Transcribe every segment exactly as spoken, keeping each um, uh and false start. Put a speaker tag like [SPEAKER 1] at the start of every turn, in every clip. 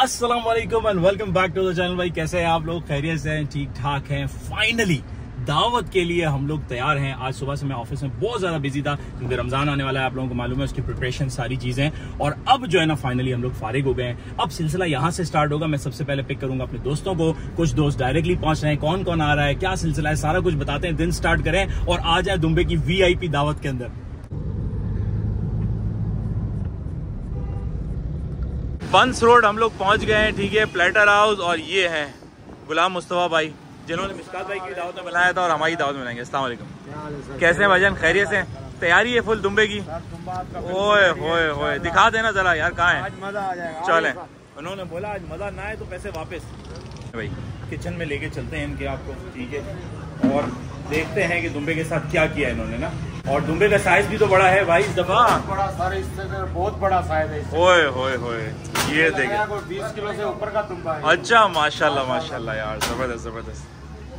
[SPEAKER 1] अस्सलाम वालेकुम and welcome back to the channel. भाई कैसे हैं आप लोग? खैरियत से हैं? ठीक ठाक हैं? फाइनली दावत के लिए हम लोग तैयार हैं। आज सुबह से मैं ऑफिस में बहुत ज्यादा बिजी था क्योंकि रमजान आने वाला है, आप लोगों को मालूम है, उसकी प्रिपरेशन सारी चीजें। और अब जो है ना फाइनली हम लोग फारिग हो गए हैं। अब सिलसिला यहाँ से स्टार्ट होगा। मैं सबसे पहले पिक करूंगा अपने दोस्तों को। कुछ दोस्त डायरेक्टली पहुंच रहे हैं, कौन कौन आ रहा है, क्या सिलसिला है, सारा कुछ बताते हैं। दिन स्टार्ट करें और आ जाए दुबई की वी आई पी दावत के अंदर। बंस रोड हम लोग पहुंच गए हैं, ठीक है, प्लेटर हाउस। और ये है गुलाम मुस्तफा भाई जिन्होंने मिशकात भाई की दावत में बुलाया था और हमारी दावत में बनाएंगे। अस्सलाम वालेकुम, कैसे हैं भाईजान? खैरियत से? तैयारी है फुल दुबई की? ओए होए होए, दिखा देना जरा यार, कहाँ है?
[SPEAKER 2] मजा आ जाएगा।
[SPEAKER 1] चले, उन्होंने बोला आज मजा ना आए तो पैसे वापस। भाई किचन में लेके चलते हैं इनके आपको, ठीक है, और देखते हैं कि दुबई के साथ क्या किया इन्होंने ना। और दुबई का साइज भी तो बड़ा है भाई इस दफा,
[SPEAKER 2] बड़ा सारा, इससे बहुत बड़ा साइज है।
[SPEAKER 1] ओए होए होए, ये देखे
[SPEAKER 2] बीस किलो से ऊपर का तुम्बा है।
[SPEAKER 1] अच्छा, माशाल्लाह माशाल्लाह यार, जबरदस्त जबरदस्त।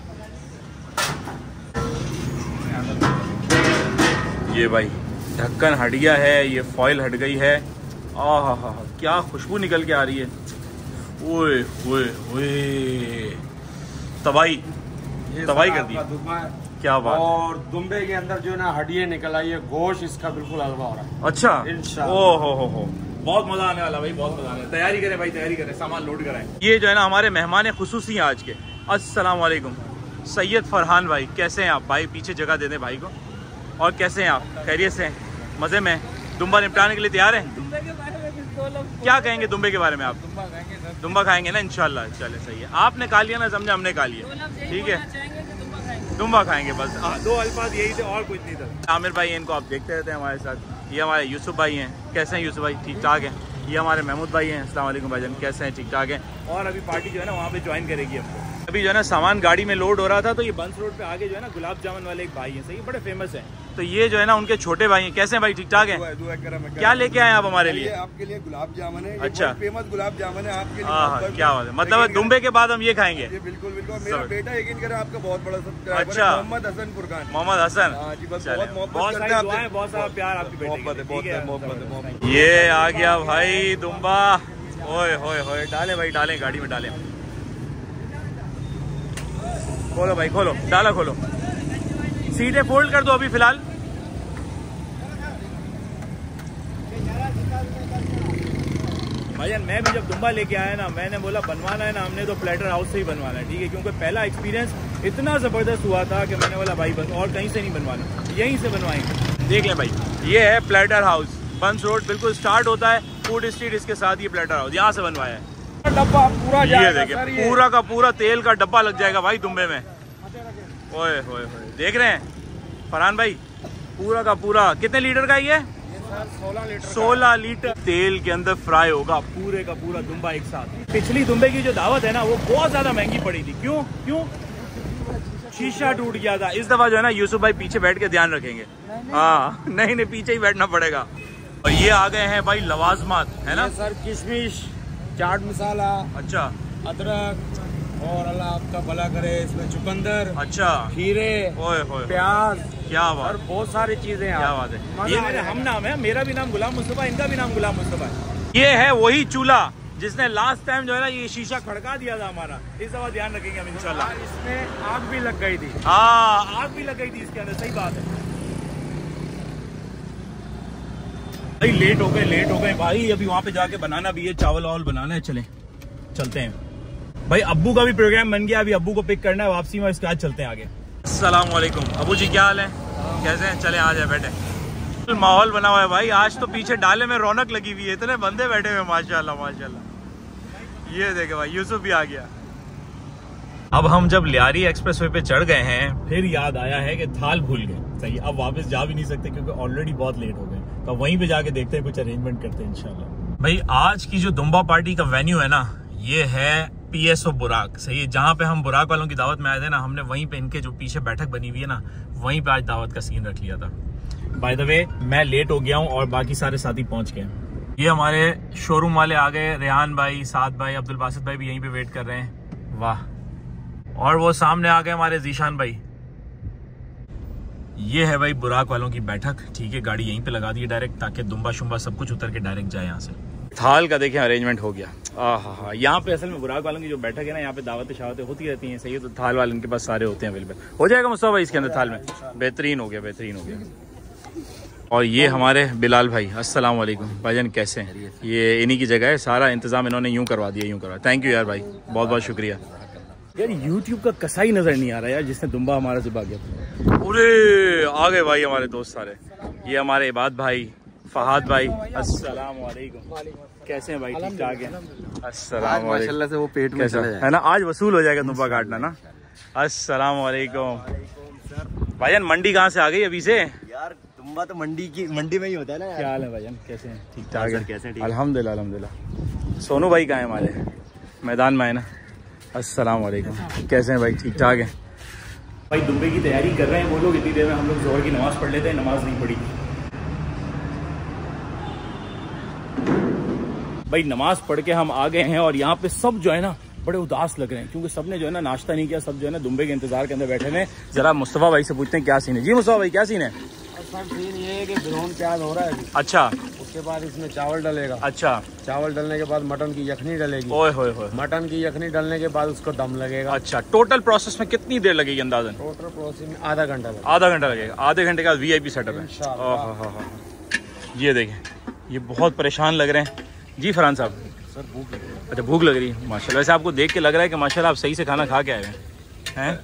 [SPEAKER 1] ये भाई ढक्कन हट गया है, ये फॉइल हट गई है। आहा हा, क्या खुशबू निकल के आ रही है। ओए ओए ओए, तबाही तबाही कर दी, क्या बात।
[SPEAKER 2] और दुबई के अंदर जो है ना हड्डियाँ निकल आई है, गोश्त इसका बिल्कुल हलवा हो रहा है।
[SPEAKER 1] अच्छा,
[SPEAKER 2] इंशाअल्लाह।
[SPEAKER 1] ओ हो हो हो, बहुत मजा आने वाला भाई, बहुत मजा आने वाला। तैयारी करें भाई, तैयारी करें, सामान लोड कराएं। ये जो है ना हमारे मेहमान खुसूसी हैं आज के। अस्सलाम वालेकुम सैयद फरहान भाई, कैसे हैं आप? भाई पीछे जगह दे दें भाई को। और कैसे हैं आप? खैरियत से? मजे में? दुम्बा निपटाने के लिए तैयार हैं? क्या कहेंगे दुबई के बारे में आप? दुम्बा खाएंगे ना इंशाल्लाह। चले सही है, आपने खा लिया ना, समझे, हमने खा लिया, ठीक है, दुम्बा खाएंगे बस। आ, दो अल्फाज यही थे और कुछ नहीं था। आमिर भाई इनको आप देखते रहते हैं हमारे साथ। ये हमारे यूसुफ भाई हैं, कैसे हैं यूसुफ भाई? ठीक ठाक हैं। ये हमारे महमूद भाई हैं। अस्सलाम वालेकुम भाईजान, कैसे हैं? ठीक ठाक हैं। और अभी पार्टी जो है ना वहाँ पे ज्वाइन करेगी हमको। अभी जो है ना सामान गाड़ी में लोड हो रहा था, तो ये बंस रोड पे आगे जो है ना गुलाब जामुन वाले एक भाई हैं, सही, बड़े फेमस हैं। तो ये जो है ना उनके छोटे भाई हैं। कैसे हैं भाई? ठीक ठाक हैं। क्या लेके आए आप हमारे लिए?
[SPEAKER 3] आपके लिए गुलाब जामुन है।
[SPEAKER 1] अच्छा,
[SPEAKER 3] फेमस गुलाब जामुन है आपके लिए।
[SPEAKER 1] हाँ, क्या बात है, मतलब दुबई के बाद हम ये खाएंगे?
[SPEAKER 3] बिल्कुल बिल्कुल। मेरा बेटा यकीन करे आपका बहुत बड़ा सब्सक्राइबर।
[SPEAKER 1] अच्छा,
[SPEAKER 3] मोहम्मद हसन फुरकान।
[SPEAKER 1] मोहम्मद हसन,
[SPEAKER 3] बहुत सारी दुआएं,
[SPEAKER 1] बहुत सारा प्यार आपकी
[SPEAKER 3] मोहब्बत है, बहुत है मोहब्बत है।
[SPEAKER 1] ये आ गया भाई दुम्बा। ओए होए होए, डाले भाई डाले, गाड़ी में डाले। खोलो भाई खोलो, डाला खोलो, सीटें फोल्ड कर दो अभी फिलहाल। भाईजान मैं भी जब दुम्बा लेके आया ना, मैंने बोला बनवाना है ना हमने तो प्लेटर हाउस से ही बनवाना है, ठीक है, क्योंकि पहला एक्सपीरियंस इतना जबरदस्त हुआ था कि मैंने बोला भाई बस और कहीं से नहीं बनवाना, यहीं से बनवाएंगे। देख लें भाई, ये है प्लेटर हाउस, बंस रोड बिल्कुल स्टार्ट होता है, फूड स्ट्रीट इसके साथ ये प्लेटर हाउस, यहाँ से बनवाया है।
[SPEAKER 2] डब्बा पूरा
[SPEAKER 1] ये देखिए, पूरा का पूरा तेल का डब्बा लग जाएगा भाई दुबई में। ओए होए होए, देख रहे हैं फरहान भाई, पूरा का पूरा कितने लीटर का ये?
[SPEAKER 2] सोलह लीटर
[SPEAKER 1] सोलह लीटर तेल के अंदर फ्राई होगा पूरे का पूरा दुम्बा एक साथ। पिछली दुबई की जो दावत है ना वो बहुत ज्यादा महंगी पड़ी थी। क्यों क्यों? शीशा टूट गया था। इस दफा जो है ना यूसुफ भाई पीछे बैठ के ध्यान रखेंगे। हाँ नहीं नहीं, पीछे ही बैठना पड़ेगा। और ये आ गए हैं भाई लवाजमात, है ना
[SPEAKER 2] सर? किशमिश, चाट मसाला,
[SPEAKER 1] अच्छा,
[SPEAKER 2] अदरक, और अल्लाह आपका भला करे इसमें चुकंदर,
[SPEAKER 1] अच्छा,
[SPEAKER 2] खीरे,
[SPEAKER 1] ओए होए,
[SPEAKER 2] प्याज,
[SPEAKER 1] क्या बात,
[SPEAKER 2] और बहुत सारी चीजें।
[SPEAKER 1] क्या बात है। ये मेरे हम नाम है, मेरा भी नाम गुलाम मुस्तफा, इनका भी नाम गुलाम मुस्तफा है। ये है वही चूल्हा जिसने लास्ट टाइम जो है ना ये शीशा खड़का दिया था हमारा। इस दफा ध्यान रखेंगे हम इंशाल्लाह।
[SPEAKER 2] इसमें आग भी लग गई थी।
[SPEAKER 1] हाँ, आग भी लग गई थी इसके अंदर, सही बात है भाई। लेट हो गए लेट हो गए भाई, अभी वहाँ पे जाके बनाना भी है, चावल वावल बनाना है। चले चलते हैं भाई। अब्बू का भी प्रोग्राम बन गया, अभी अब्बू को पिक करना है वापसी में, इसके बाद चलते हैं आगे। अस्सलाम वालेकुम अबू जी, क्या हाल है? कैसे हैं? चले आ जाए, बैठे। माहौल बना हुआ है भाई, आज तो पीछे डाले में रौनक लगी हुई है, इतने बंदे बैठे हुए माशाल्लाह माशाल्लाह। ये देखे भाई, यूसुफ भी आ गया। अब हम जब लियारी एक्सप्रेस वे पे चढ़ गए हैं, फिर याद आया है कि थाल भूल गए। सही, अब वापस जा भी नहीं सकते क्योंकि ऑलरेडी बहुत लेट हो गए, तो वहीं पे जाके देखते हैं, कुछ अरेंजमेंट करते हैं इंशाल्लाह। भाई आज की जो दुम्बा पार्टी का वेन्यू है ना, ये है पी एस ओ बुराक। सही है, जहाँ पे हम बुराक वालों की दावत में आए थे ना, हमने वहीं पे इनके जो पीछे बैठक बनी हुई है ना, वहीं पे आज दावत का सीन रख लिया था। बाय द वे मैं लेट हो गया हूँ और बाकी सारे साथी पहुंच गए। ये हमारे शोरूम वाले आ गए, रेहान भाई, साद भाई, अब्दुल बासित भाई भी यहीं पे वेट कर रहे हैं। वाह। और वो सामने आ गए हमारे जीशान भाई। ये है भाई बुराक वालों की बैठक, ठीक है, गाड़ी यहीं पे लगा दी है डायरेक्ट, ताकि दुम्बा शुम्बा सब कुछ उतर के डायरेक्ट जाए यहाँ से। थाल का देखें अरेंजमेंट हो गया। हाँ हाँ, यहाँ पे असल में बुराक वालों की जो बैठक है ना, यहाँ पे दावतें शावतें होती रहती हैं, सही है। तो थाल वाले इनके पास सारे होते हैं अवेलेबल। हो जाएगा मुस्तफा भाई इसके अंदर थाल में? बेहतरीन हो गया, बेहतरीन हो गया। और ये हमारे बिलाल भाई, अस्सलाम वालेकुम भाईजान, कैसे हैं? ये इन्हीं की जगह है, सारा इंतजाम इन्होंने यूँ करवा दिया, यूँ करवा। थैंक यू यार भाई, बहुत बहुत शुक्रिया यार। यूट्यूब का कसाई नजर नहीं आ रहा यार, जिसने दुम्बा हमारा ज़िबा किया। अरे आ गए भाई हमारे दोस्त सारे। ये हमारे इबाद भाई, फहाद भाई, अस्सलाम वालेकुम, कैसे हैं भाई? ठीक ठाक है, अस्सलाम वालेकुम। माशाल्लाह से वो पेट में चला है ना, आज वसूल हो जाएगा दुम्बा काटना ना। अस्सलाम वालेकुम भाईजान, मंडी कहाँ से आ गई अभी से?
[SPEAKER 4] यार दुम्बा तो मंडी की मंडी में ही होता है ना यार।
[SPEAKER 1] क्या हाल है भाईजान, कैसे हैं? ठीक ठाक है,
[SPEAKER 4] कैसे?
[SPEAKER 1] अल्हम्दुलिल्लाह अल्हम्दुलिल्लाह। सोनू भाई कहाँ है हमारे? मैदान में है ना। अस्सलाम वालेकुम, कैसे हैं भाई? ठीक ठाक है भाई। दुम्बे की तैयारी कर रहे हैं वो लोग, इतनी देर में हम लोग जोहर की नमाज़ पढ़ लेते हैं, नमाज नहीं पढ़ी भाई। नमाज पढ़ के हम आ गए हैं और यहाँ पे सब जो है ना बड़े उदास लग रहे हैं, क्योंकि सबने जो है ना नाश्ता नहीं किया, सब जो है ना दुम्बे के इंतजार के अंदर बैठे हैं। जरा मुस्तफा भाई से पूछते हैं क्या सीन है। जी मुस्तफा भाई, क्या सीन है?
[SPEAKER 2] सर सीन ये है कि ब्राउन प्याज हो रहा है।
[SPEAKER 1] अच्छा,
[SPEAKER 2] उसके बाद इसमें चावल डलेगा।
[SPEAKER 1] अच्छा,
[SPEAKER 2] चावल डलने के बाद मटन की यखनी डलेगी।
[SPEAKER 1] ओए होए होए,
[SPEAKER 2] मटन की यखनी डलने के बाद उसको दम लगेगा।
[SPEAKER 1] अच्छा, टोटल प्रोसेस में कितनी देर लगेगी अंदाजन?
[SPEAKER 2] टोटल प्रोसेस में आधा घंटा लगेगा।
[SPEAKER 1] आधा घंटा लगेगा। आधे घंटे का वीआईपी सेटअप है। ये देखें, ये बहुत परेशान लग रहे हैं। जी फरहान साहब।
[SPEAKER 2] सर भूख लग रही है।
[SPEAKER 1] अच्छा, भूख लग रही है माशाल्लाह। वैसे आपको देख के लग रहा है कि माशाल्लाह आप सही से खाना खा के आए हैं।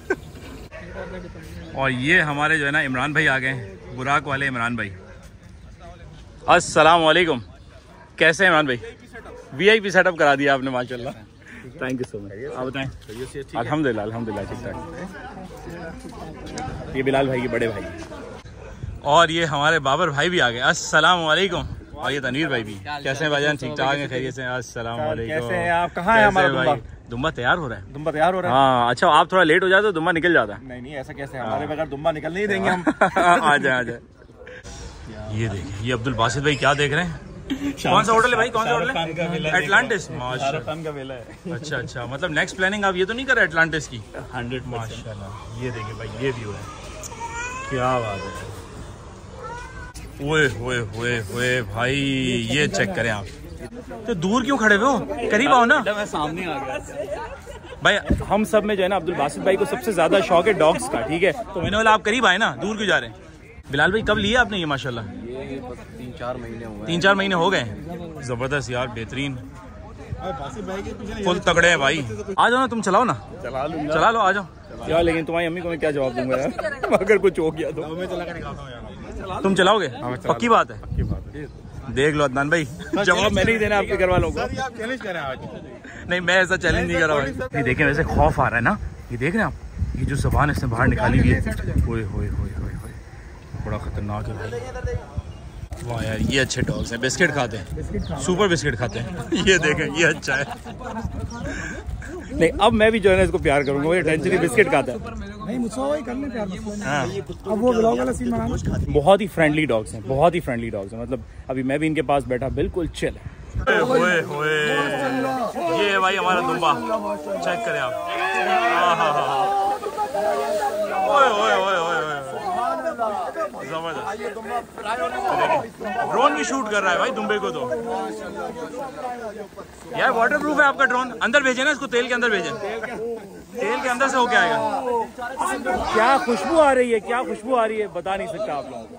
[SPEAKER 1] और ये हमारे जो है ना इमरान भाई आ गए हैं, बुराक वाले इमरान भाई। अस्सलाम वालेकुम, कैसे हैं इमरान भाई? वीआईपी सेटअप करा दिया आपने माशाल्लाह, थैंक यू सो मच। आप बताएं? अल्हम्दुलिल्लाह अल्हम्दुलिल्लाह ठीक ठाक। ये बिलाल भाई के बड़े भाई। और ये हमारे बाबर भाई भी आ गए। अस्सलाम वालेकुम। और ये तनवीर भाई भी, कैसे हैं भाईजान? ठीक ठाक हैं, खैरियत से? अस्सलाम वालेकुम,
[SPEAKER 4] कैसे हैं आप? कहाँ है हमारा दुम्बा?
[SPEAKER 1] दुम्बा तैयार हो रहा है।
[SPEAKER 4] दुम्बा तैयार हो रहा है?
[SPEAKER 1] हाँ, अच्छा आप थोड़ा लेट हो जाते तो दुम्बा निकल जाता है।
[SPEAKER 4] नहीं नहीं, ऐसा कैसे? हमारे बगैर दुम्बा निकल नहीं देंगे हम।
[SPEAKER 1] आ जाए आ जाए। ये देखिए, ये अब्दुल बासित भाई क्या देख रहे हैं? कौन सा होटल है भाई? कौन सा होटल है? एटलांटिस। माशाल्लाह, अच्छा अच्छा, मतलब नेक्स्ट प्लानिंग आप ये तो नहीं कर रहे एटलांटिस की? हंड्रेड माशाल्लाह। ये देखिए भाई, ये व्यू है, क्या बात है। ओए होए होए होए भाई, ये चेक करें आप। तो दूर क्यों खड़े हुए हो? करीब आओ ना।
[SPEAKER 4] मैं सामने आ गया
[SPEAKER 1] भाई। हम सब में जो है ना अब्दुल बासित भाई को सबसे ज्यादा शौक है डॉग्स का, ठीक है? तो मैंने बोला आप करीब आए ना, दूर क्यों जा रहे हैं? बिलाल भाई कब लिया आपने ये माशाल्लाह?
[SPEAKER 4] ये तीन चार महीने हुए।
[SPEAKER 1] तीन चार महीने हो गए? जबरदस्त यार, बेहतरीन, फुल तगड़े हैं भाई। आ जाओ ना, तुम चलाओ ना। चला लो चला लो, आ जाओ यार। लेकिन तुम्हारी अम्मी को मैं क्या जवाब दूंगा यार अगर कुछ हो गया तो? मैं चला कर दिखाता हूँ यार। तुम चलाओगे? पक्की बात है? पक्की बात है। देख लो अदनान भाई, जवाब मैंने ही देना आपके घर वालों को। नहीं, मैं ऐसा चैलेंज नहीं कर रहा भाई। ये देखें, वैसे खौफ आ रहा है ना, ये देख रहे हैं आप, ये जो ज़बान इसने बाहर निकाली हुई है, ओए होए होए होए, बड़ा खतरनाक है भाई। वाह यार, ये अच्छे डॉग्स हैं, बिस्किट खाते हैं, सुपर बिस्किट खाते हैं। ये देखें, ये अच्छा है। नहीं, अब मैं भी जो है ना इसको प्यार करूंगा, ये टेंशन ही बिस्किट खाता है।
[SPEAKER 5] नहीं मुझसे वही करने प्यार मसला
[SPEAKER 1] हाँ,
[SPEAKER 5] अब वो ब्लॉग वाला सीन बनाना।
[SPEAKER 1] बहुत ही फ्रेंडली डॉग्स हैं, बहुत ही फ्रेंडली डॉग्स हैं। मतलब अभी मैं भी इनके पास बैठा, बिल्कुल चिल है। होए होए, ये है भाई हमारा दुम्बा, चेक करें आप। ओए ओए ओए ओए, जबरदस्त। ड्रोन भी शूट कर रहा है भाई दुम्बे को तो। यार वाटर प्रूफ है आपका ड्रोन? अंदर भेजे ना इसको, तेल के अंदर भेजे, तेल के अंदर से होके आएगा। क्या खुशबू आ रही है, क्या खुशबू आ रही है, बता नहीं सकता आप लोग।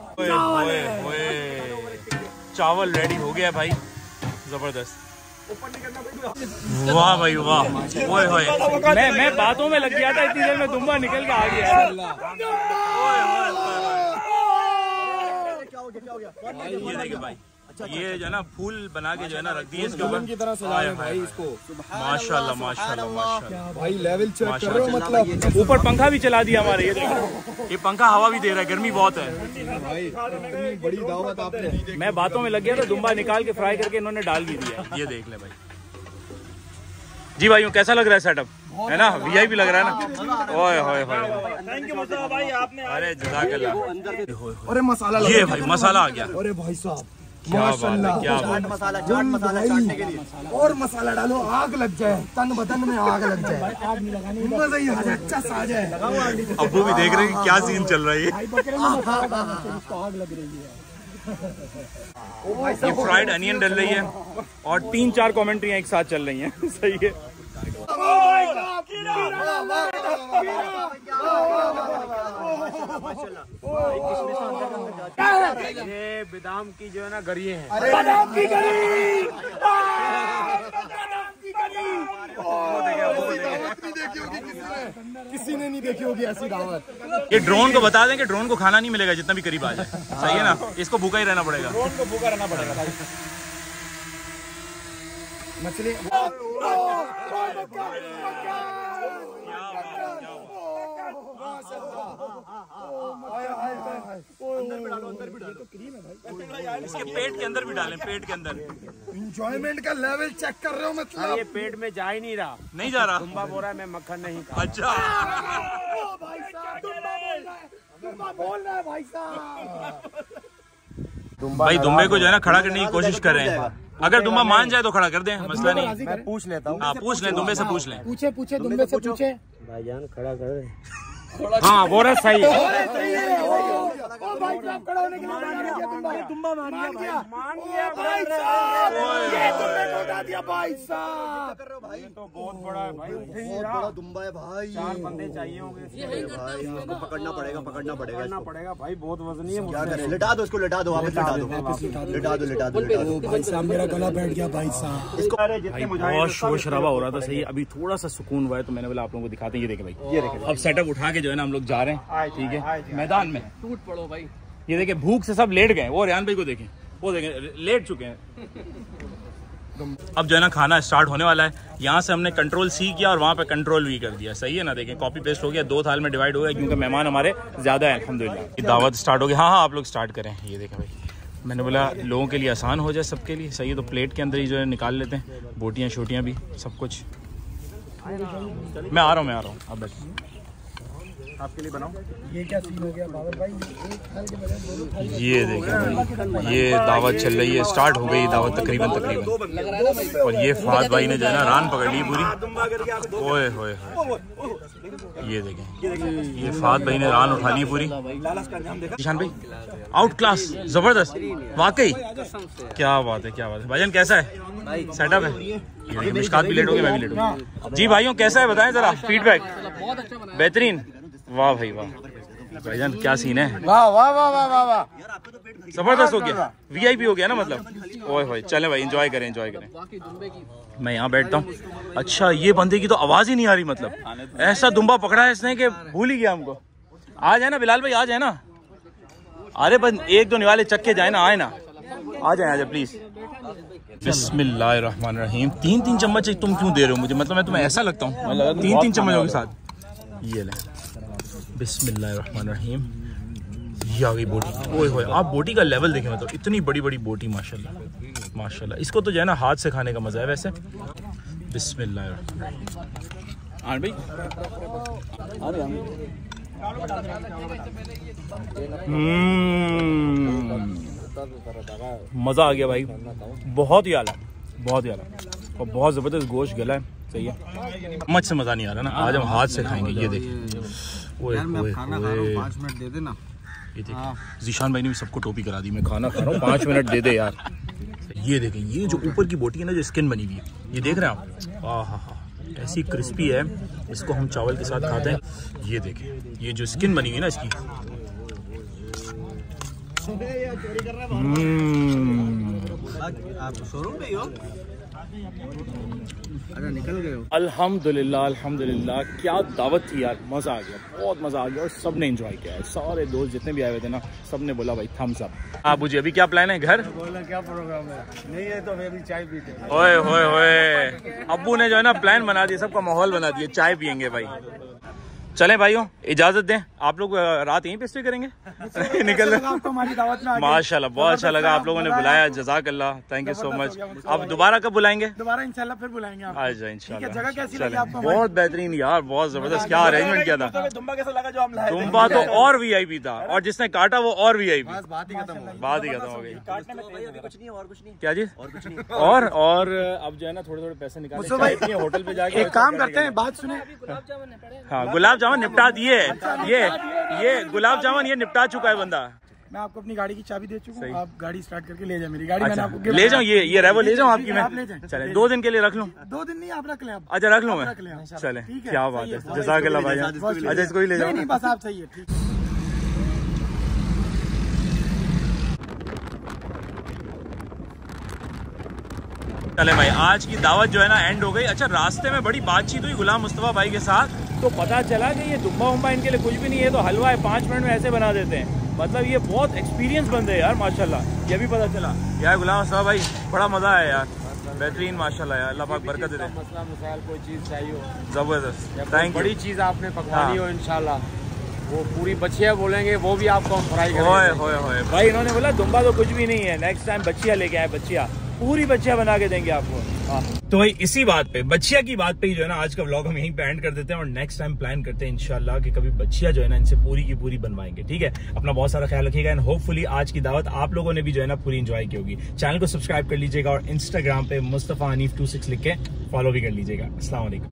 [SPEAKER 1] चावल रेडी हो गया भाई, जबरदस्त। वाह भाई वाह, ओए होए, मैं मैं बातों में लग गया था, इतनी देर में दुम्बा निकल के आ गया। ये देखिए भाई, ये जो है ना फूल बना के जो है ना रख दिए इसके ऊपर की तरह सजाया भाई इसको। माशाल्लाह माशाल्लाह माशाल्लाह
[SPEAKER 5] भाई लेवल चेक कर रहे हो, मतलब
[SPEAKER 1] ऊपर पंखा भी चला दिया हमारे। ये ये पंखा हवा भी दे रहा है, गर्मी बहुत है
[SPEAKER 5] भाई। इतनी बड़ी दावत आपने।
[SPEAKER 1] मैं बातों में लग गया था, दुम्बा निकाल के फ्राई करके इन्होंने डाल भी दिया। ये देख ले भाई। जी भाइयों, कैसा लग रहा है सेटअप? है ना, वीआईपी लग रहा है ना। ओए होए होए,
[SPEAKER 4] थैंक यू मुस्तफा भाई, आपने।
[SPEAKER 1] अरे जज़ाकल्लाह।
[SPEAKER 5] अरे मसाला,
[SPEAKER 1] ये भाई मसाला आ गया।
[SPEAKER 5] अरे भाई साहब
[SPEAKER 1] क्या बात है, क्या बात है।
[SPEAKER 4] मसाला, चाट मसाला चाटने के लिए
[SPEAKER 5] और मसाला डालो, आग लग जाए, तन बदन में आग लग जाए, आग नहीं लगानी, मजा ही आ जाए, अच्छा सा आ जाए।
[SPEAKER 1] अब्बू भी देख रहे हैं कि क्या सीन चल रहा है। ये
[SPEAKER 5] आग लग रही है।
[SPEAKER 1] ये फ्राइड अनियन डल रही है और तीन चार कमेंट्रियां एक साथ चल रही हैं। सही है।
[SPEAKER 2] ये बादाम की जो है ना गरिए हैं।
[SPEAKER 5] बादाम की गरी, किसी ने नहीं देखी होगी ऐसी दावत।
[SPEAKER 1] ये ड्रोन को बता दें कि ड्रोन को खाना नहीं मिलेगा जितना भी करीब आ जाए। सही है ना, इसको भूखा ही रहना पड़ेगा।
[SPEAKER 2] ड्रोन को भूखा रहना पड़ेगा भाई।
[SPEAKER 5] मछली
[SPEAKER 1] इसके पेट के अंदर भी डालें, पेट के अंदर।
[SPEAKER 5] एंजॉयमेंट का लेवल चेक कर रहे हो मतलब?
[SPEAKER 2] ये पेट में जा ही नहीं रहा।
[SPEAKER 1] नहीं जा रहा।
[SPEAKER 2] दुम्बा बोल रहा है मैं मक्खन नहीं खा।
[SPEAKER 1] अच्छा
[SPEAKER 5] भाई साहब दुम्बा बोल रहा है, दुम्बा बोल रहा है भाई साहब।
[SPEAKER 1] भाई दुम्बे को जो है ना खड़ा करने की कोशिश कर रहे हैं। अगर दुम्बा मान जाए तो खड़ा कर दें, मसला नहीं।
[SPEAKER 2] मैं पूछ लेता हूँ।
[SPEAKER 1] हाँ पूछ लें, दुम्बे से पूछ लें।
[SPEAKER 5] पूछे पूछे दुम्बे से पूछे।
[SPEAKER 2] भाईजान खड़ा कर। हाँ बोल रहा सही है।
[SPEAKER 5] भाई साहब खड़ा होने के लिए मान गया दुम्बा। दुम्बा मान गया,
[SPEAKER 2] मान गया
[SPEAKER 5] भाई साहब। ये दुम्बे को उठा दिया भाई साहब।
[SPEAKER 2] तो बहुत बड़ा है भाई, उठ ही नहीं रहा।
[SPEAKER 4] बड़ा दुम्बा है भाई।
[SPEAKER 2] चार बंदे चाहिए होंगे
[SPEAKER 4] भाई इसको पकड़ना पड़ेगा, पकड़ना पड़ेगा,
[SPEAKER 2] करना पड़ेगा भाई। बहुत वजनी है।
[SPEAKER 4] क्या करें? लिटा दो इसको, लिटा दो, वापस लिटा दो, लिटा दो, लिटा दो, लिटा दो।
[SPEAKER 5] भाई साहब मेरा गला बैठ गया भाई साहब।
[SPEAKER 4] इसको
[SPEAKER 1] भाई बहुत शोर शराबा हो रहा था। सही, अभी थोड़ा सा सुकून हुआ है तो मैंने बोला आप लोगों को दिखाते हैं। ये देखें भाई, ये देखें। अब सेटअप उठा के जो है ना हम लोग जा रहे हैं। ठीक है, मैदान में टूट पड़ो भाई। ये देखें, भूख से सब लेट गए। वो रेहान भाई को देखें, वो देखें लेट चुके हैं। अब जो है ना खाना स्टार्ट होने वाला है। यहाँ से हमने कंट्रोल सी किया और वहाँ पे कंट्रोल वी कर दिया। सही है ना, देखें कॉपी पेस्ट हो गया, दो थाल में डिवाइड हो गया क्योंकि मेहमान हमारे ज्यादा है अल्हम्दुलिल्लाह। दावत स्टार्ट हो गई। हाँ हाँ आप लोग स्टार्ट करें। ये देखें भाई, मैंने बोला लोगों के लिए आसान हो जाए, सबके लिए। सही है, तो प्लेट के अंदर ही जो है निकाल लेते हैं, बोटियाँ शोटियाँ भी सब कुछ। मैं आ रहा हूँ, मैं आ रहा हूँ, आप बैठिए। आपके लिए बनाओ।
[SPEAKER 5] ये क्या सीन हो गया बाबर भाई? एक थाल के बजाय दोनों थाल।
[SPEAKER 1] ये देखें भाई, ये दावत चल रही है, स्टार्ट हो गई दावत तकरीबन तकरीबन। और ये फाद भाई ने जो है ना रान पकड़ ली पूरी। ओए होए होए, ये देखें, ये फाद भाई ने रान उठा ली पूरी। निशान भाई आउट क्लास, जबरदस्त वाकई। क्या बात है, क्या बात है। भाईजान कैसा है सेटअप है? ये मुश्कात भी लेट हो गई, मैं भी लेट हो गई। जी भाइयों कैसा है बताएं जरा, फीडबैक। बेहतरीन, वाह भाई वाह। भाईजान क्या सीन है?
[SPEAKER 2] वाह वाह वाह वाह वाह वाह,
[SPEAKER 1] जबरदस्त हो गया, वीआईपी हो गया ना मतलब। ओए होए, चले भाई एंजॉय करें, एंजॉय करें। मैं यहाँ बैठता हूँ। अच्छा ये बंदे की तो आवाज ही नहीं आ रही, मतलब ऐसा दुम्बा पकड़ा है इसने कि भूल ही गया हमको। आ जाए ना बिलाल भाई, आ जाए ना। अरे बस एक दो निवाले चक्के जाए ना, आए ना, आ जाए, आ जाए प्लीज। बिस्मिल्लाहिर्रहमानिर्रहीम। तीन तीन चम्मच तुम क्यों दे रहे हो मुझे? मतलब मैं तुम्हें ऐसा लगता हूँ तीन तीन चम्मचों के साथ। ये ले, बिस्मिल्लाहिर्रहमानिर्रहीम। ये आ गई बोटी। ओए होए, आप बोटी का लेवल देखें, मतलब इतनी बड़ी बड़ी बोटी, माशाल्लाह माशाल्लाह। इसको तो जो है ना हाथ से खाने का मजा है वैसे। बिस्मिल्लाहिर्रहमानिर्रहीम। आन भाई, मजा आ गया भाई, बहुत ही आला, बहुत ही आला और बहुत जबरदस्त गोश्त गला है। सही है, मच से मजा नहीं आ रहा ना, आज हम हाथ से खाएंगे। ये देखिए, ओए ओए
[SPEAKER 2] पाँच मिनट दे देना।
[SPEAKER 1] ये देखिए, जीशान भाई ने भी सबको टोपी करा दी। मैं खाना खा रहा हूँ, पाँच मिनट दे दे यार। ये देखें, ये जो ऊपर की बोटी है ना, जो स्किन बनी हुई है, ये देख रहे हैं आप? हाँ हाँ हाँ, ऐसी क्रिस्पी है। इसको हम चावल के साथ खाते हैं। ये देखें, ये जो स्किन बनी हुई है ना इसकी,
[SPEAKER 4] आप शोरूम पे ही हो? अरे निकल गए हो?
[SPEAKER 1] अल्हम्दुलिल्लाह अल्हम्दुलिल्लाह, क्या दावत थी यार, मज़ा आ गया, बहुत मज़ा आ गया। और सब ने एंजॉय किया है, सारे दोस्त जितने भी आए हुए थे ना, सब ने बोला भाई थम्स अप। आप मुझे अभी क्या प्लान है? घर
[SPEAKER 2] बोला क्या प्रोग्राम है? नहीं है तो मैं भी चाय पीते हैं।
[SPEAKER 1] ओए होए होए, अब्बू ने जो है ना प्लान बना दिया, सबका माहौल बना दिया, चाय पियेंगे भाई। चलें भाइयों, इजाजत दें, आप लोग रात यहीं पे स्टे करेंगे? निकल
[SPEAKER 5] आपको हमारी दावत में
[SPEAKER 1] माशाल्लाह, बहुत अच्छा लगा आप लोगों ने बुलाया, जज़ाक अल्लाह, थैंक यू सो मच। अब दोबारा कब बुलाएंगे?
[SPEAKER 5] दोबारा इंशाल्लाह फिर बुलाएंगे आपको।
[SPEAKER 1] आ जाए इंशाल्लाह।
[SPEAKER 5] जगह कैसी लगी आपको?
[SPEAKER 1] बहुत बेहतरीन यार, बहुत जबरदस्त, क्या अरेंजमेंट किया था।
[SPEAKER 5] दुम्बा कैसा लगा जो हम लाए?
[SPEAKER 1] दुम्बा तो और वीआईपी था, और जिसने काटा वो और वीआईपी।
[SPEAKER 2] बात ही खत्म हो गई।
[SPEAKER 1] बात ही खत्म हो गई।
[SPEAKER 4] कुछ नहीं, और कुछ नहीं,
[SPEAKER 1] क्या चीज?
[SPEAKER 4] और कुछ नहीं।
[SPEAKER 1] और और अब जो है ना थोड़े थोड़े पैसे निकाले, होटल पे जाके
[SPEAKER 5] एक काम करते हैं, बात सुने।
[SPEAKER 1] हाँ, गुलाब जामुन निपटा दिए। ये ये गुलाब जामुन ये निपटा चुका है बंदा।
[SPEAKER 5] मैं आपको अपनी गाड़ी की चाबी दे चुका हूँ, आप गाड़ी स्टार्ट करके ले जाए मेरी गाड़ी। मैंने आपको
[SPEAKER 1] ले जाऊँ, ये ये रेवो ले जाऊँ आपकी मैं?
[SPEAKER 5] आप ले जाएं।
[SPEAKER 1] चले, दो दिन के लिए रख लूँ?
[SPEAKER 5] दो दिन नहीं, आप रख लें।
[SPEAKER 1] अच्छा रख लूँ मैं?
[SPEAKER 5] रख लें।
[SPEAKER 1] चले, क्या बात है, जज़ाकल्लाह भाई। अच्छा इसको ही ले जाओ?
[SPEAKER 5] नहीं बस आप सही है, ठीक।
[SPEAKER 1] चले भाई, आज की दावत जो है ना एंड हो गई। अच्छा रास्ते में बड़ी बातचीत हुई गुलाम मुस्तफा भाई के साथ, तो पता चला कि ये दुम्बा उम्बा इनके लिए कुछ भी नहीं है, तो हलवा है पाँच मिनट में ऐसे बना देते हैं। मतलब ये बहुत एक्सपीरियंस बंदे हैं यार माशाल्लाह, ये भी पता चला यार। गुलाम मुस्तफा भाई बड़ा मजा आया यार, बेहतरीन माशाल्लाह यार, अल्लाह पाक बरकत दे।
[SPEAKER 2] मसला मसाइल कोई चीज चाहिए हो
[SPEAKER 1] जबरदस्त, थैंक यू।
[SPEAKER 2] बड़ी चीज आपने पकवानी हो इंशाल्लाह, वो पूरी बच्चियाँ बोलेंगे वो भी आपको हम फ्राई
[SPEAKER 1] करेंगे। होए होए होए भाई, इन्होंने बोला दुम्बा तो कुछ भी नहीं है, नेक्स्ट टाइम बच्चियाँ लेके आए, बच्चियाँ पूरी बच्चियाँ बना के देंगे आपको। तो भाई इसी बात पे, बच्चिया की बात पे ही जो है ना आज का व्लॉग हम यहीं पे एंड कर देते हैं, और नेक्स्ट टाइम प्लान करते हैं इंशाल्लाह कि कभी बच्चिया जो है ना इनसे पूरी की पूरी बनवाएंगे। ठीक है, अपना बहुत सारा ख्याल रखिएगा, एंड होपफुली आज की दावत आप लोगों ने भी जो है ना पूरी एंजॉय की होगी। चैनल को सब्सक्राइब कर लीजिएगा और इंस्टाग्राम पे मुस्तफा हनीफ टू सिक्स लिख के फॉलो भी कर लीजिएगा। अस्सलाम वालेकुम।